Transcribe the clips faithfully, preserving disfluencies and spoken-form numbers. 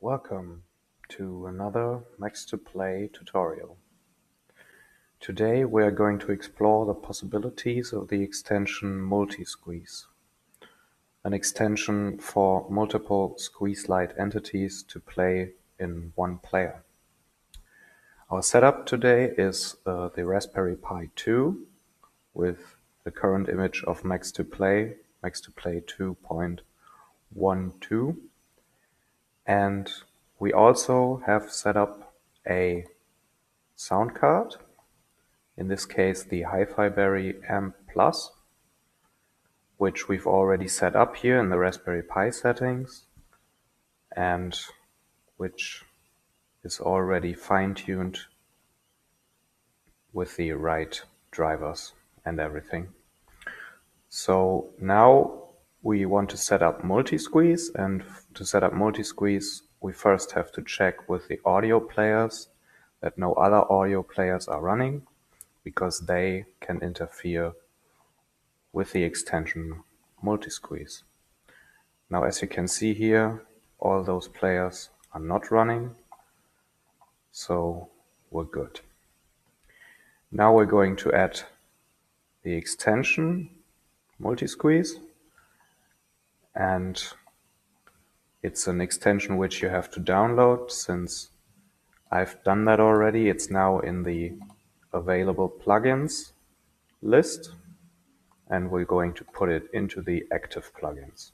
Welcome to another Max two Play tutorial. Today we are going to explore the possibilities of the extension Multisqueeze, an extension for multiple Squeezelite entities to play in one player. Our setup today is uh, the Raspberry Pi two with the current image of Max two Play, Max two Play two point twelve, and we also have set up a sound card, in this case the Hi-Fi Berry Amp Plus, which we've already set up here in the Raspberry Pi settings and which is already fine-tuned with the right drivers and everything. So now we want to set up Multisqueeze, and to set up Multisqueeze we first have to check with the audio players that no other audio players are running, because they can interfere with the extension Multisqueeze. Now, as you can see here, all those players are not running, so we're good. Now we're going to add the extension Multisqueeze, and it's an extension which you have to download. Since I've done that already, it's now in the available plugins list, and we're going to put it into the active plugins.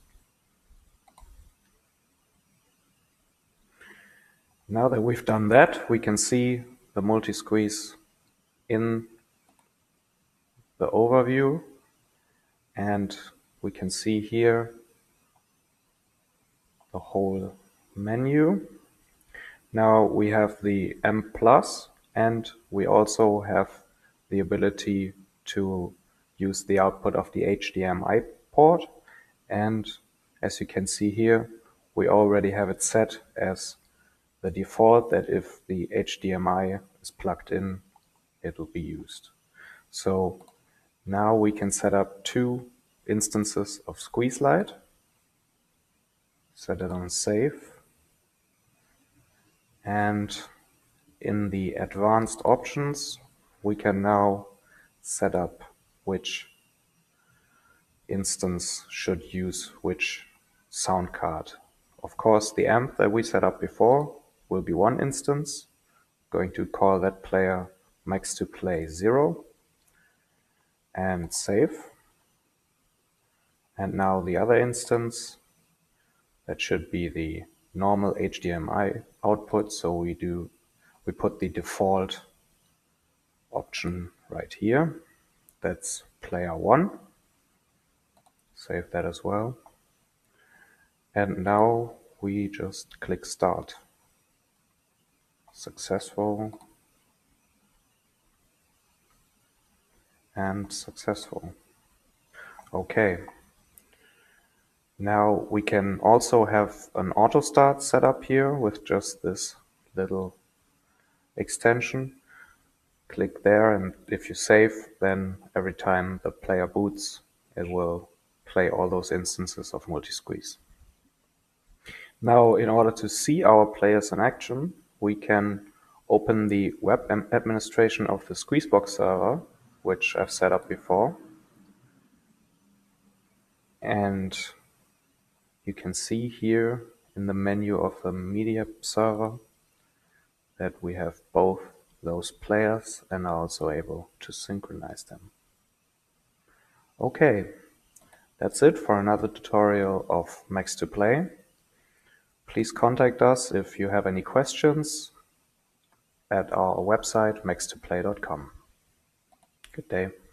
Now that we've done that, we can see the Multisqueeze in the overview, and we can see here the whole menu. Now we have the Amp Plus, and we also have the ability to use the output of the H D M I port, and as you can see here, we already have it set as the default that if the H D M I is plugged in, it will be used. So now we can set up two instances of Squeezelite, set it on save, and in the advanced options we can now set up which instance should use which sound card. Of course, the amp that we set up before will be one instance. I'm going to call that player Max two Play zero and save. And now the other instance, that should be the normal H D M I output, so we do we put the default option right here. That's player one. Save that as well. And now we just click start. Successful and successful. Okay. Now we can also have an auto start set up here with just this little extension. Click there, and if you save, then every time the player boots, it will play all those instances of Multisqueeze. Now, in order to see our players in action, we can open the web administration of the Squeezebox server, which I've set up before. And you can see here in the menu of the media server that we have both those players and are also able to synchronize them. Okay, that's it for another tutorial of Max two Play. Please contact us if you have any questions at our website max two play dot com. Good day.